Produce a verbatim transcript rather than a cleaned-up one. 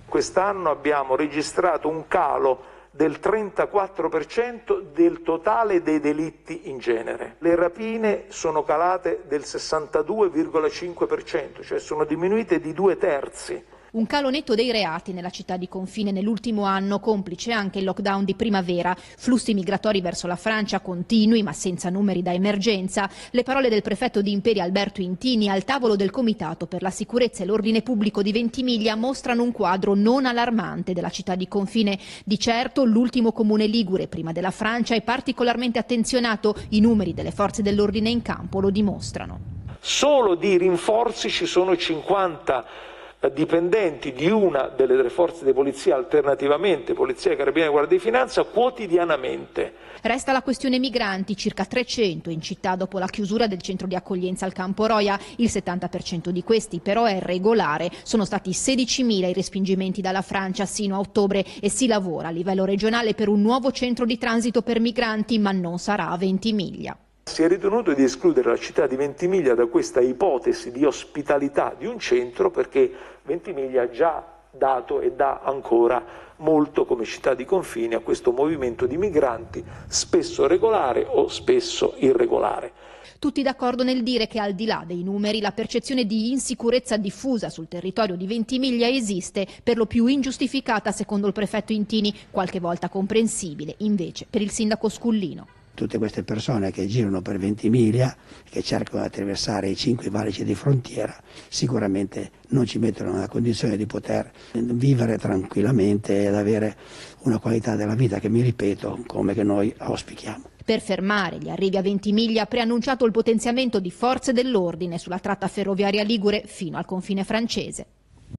Quest'anno abbiamo registrato un calo del trentaquattro per cento del totale dei delitti in genere. Le rapine sono calate del sessantadue virgola cinque per cento, cioè sono diminuite di due terzi. Un calo netto dei reati nella città di confine nell'ultimo anno, complice anche il lockdown di primavera. Flussi migratori verso la Francia continui ma senza numeri da emergenza. Le parole del prefetto di Imperia Alberto Intini al tavolo del Comitato per la sicurezza e l'ordine pubblico di Ventimiglia mostrano un quadro non allarmante della città di confine. Di certo l'ultimo comune ligure prima della Francia è particolarmente attenzionato. I numeri delle forze dell'ordine in campo lo dimostrano. Solo di rinforzi ci sono cinquanta dipendenti di una delle tre forze di polizia, alternativamente Polizia, Carabinieri e Guardia di Finanza, quotidianamente. Resta la questione migranti, circa trecento in città dopo la chiusura del centro di accoglienza al Campo Roia. Il settanta per cento di questi però è regolare. Sono stati sedicimila i respingimenti dalla Francia sino a ottobre e si lavora a livello regionale per un nuovo centro di transito per migranti, ma non sarà a Ventimiglia. Si è ritenuto di escludere la città di Ventimiglia da questa ipotesi di ospitalità di un centro perché Ventimiglia ha già dato e dà ancora molto come città di confine a questo movimento di migranti, spesso regolare o spesso irregolare. Tutti d'accordo nel dire che al di là dei numeri la percezione di insicurezza diffusa sul territorio di Ventimiglia esiste, per lo più ingiustificata secondo il prefetto Intini, qualche volta comprensibile invece per il sindaco Scullino. Tutte queste persone che girano per Ventimiglia, che cercano di attraversare i cinque valichi di frontiera, sicuramente non ci mettono nella condizione di poter vivere tranquillamente ed avere una qualità della vita che, mi ripeto, come che noi auspichiamo. Per fermare gli arrivi a Ventimiglia ha preannunciato il potenziamento di forze dell'ordine sulla tratta ferroviaria ligure fino al confine francese.